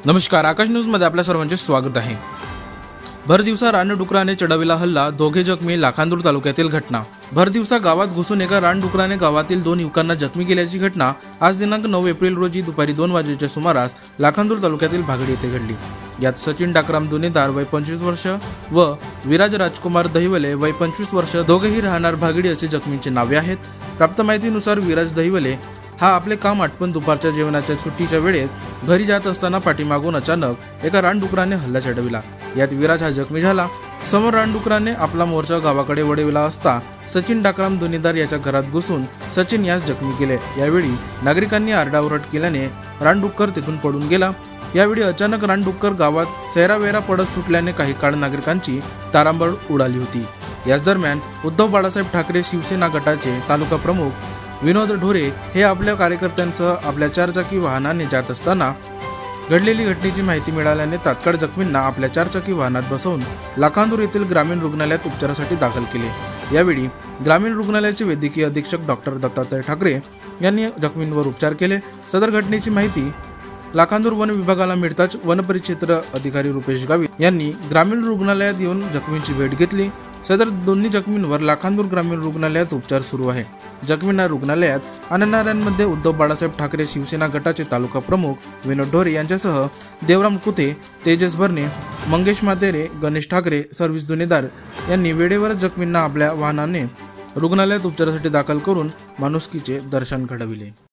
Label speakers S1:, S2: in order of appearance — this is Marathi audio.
S1: नमस्कार, आकाश न्यूजमध्ये आपल्या सर्वांचे स्वागत आहे। भर दिवसा रानडुकराने चढविला हल्ला, दोघे जखमी। लाखांदूर तालुक्यातील घटना। भर दिवसा गावात घुसून एका रानडुकराने गावातील 2 युवकांना जखमी केल्याची घटना आज दिनांक 9 एप्रिल रोजी दुपारी 2 वाजेच्या सुमारास लाखांदूर तालुक्यातील भागडी येथे घडली। यात सचिन डाकराम दुनेदार वय 25 वर्ष व विराज राजकुमार दहिवले वय 25 वर्ष दोघेही राहणार भागडी असे जखमींचे नावे आहेत। प्राप्त माहितीनुसार विराज दहिवले हा आपले काम आटपून दुपारच्या जेवणाच्या सुट्टीच्या वेळेत घरी जात असताना पाठीमागून अचानक एका रानडुकराने हल्ला चढविला। यात विराज हा जखमी झाला। समोर रानडुकराने आपला मोर्चा गावाकडे वळविला असता सचिन डाकराम दुनेदार याच्या घरात घुसून सचिन यास जखमी केले। यावेळी नागरिकांनी आरडाओरड केल्याने रानडुक्कर तिथून पडून गेला। यावेळी अचानक रानडुक्कर गावात सैरावेरा पडत सुटल्याने काही काळ नागरिकांची तारांबळ उडाली होती। याच दरम्यान उद्धव बाळासाहेब ठाकरे शिवसेना गटाचे तालुका प्रमुख विनोद ढोरे हे आपल्या कार्यकर्त्यांसह आपल्या 4 चाकी वाहनाने जात असताना घडलेली घटनेची माहिती मिळाल्याने तात्काळ जखमींना आपल्या 4 चाकी वाहनात बसवून लाखांदूर येथील ग्रामीण रुग्णालयात उपचारासाठी दाखल केले। यावेळी ग्रामीण रुग्णालयाचे वैद्यकीय अधीक्षक डॉक्टर दत्तात्रय ठाकरे यांनी जखमींवर उपचार केले। सदर घटनेची माहिती लाखांदूर वन विभागाला मिळताच वन परिक्षेत्र अधिकारी रुपेश गावित यांनी ग्रामीण रुग्णालयात येऊन जखमींची भेट घेतली। सदर दोन्ही जखमींवर लाखांदूर ग्रामीण रुग्णालयात उपचार सुरू आहे। जखमींना रुग्णालयात आणणाऱ्यांमध्ये उद्धव बाळासाहेब ठाकरे शिवसेना गटाचे तालुका प्रमुख विनोद ढोरे यांच्यासह देवराम कुते, तेजस भरणे, मंगेश मातेरे, गणेश ठाकरे, सर्व्हिस दुनेदार यांनी वेळेवरच जखमींना आपल्या वाहनाने रुग्णालयात उपचारासाठी दाखल करून माणुसकीचे दर्शन घडविले।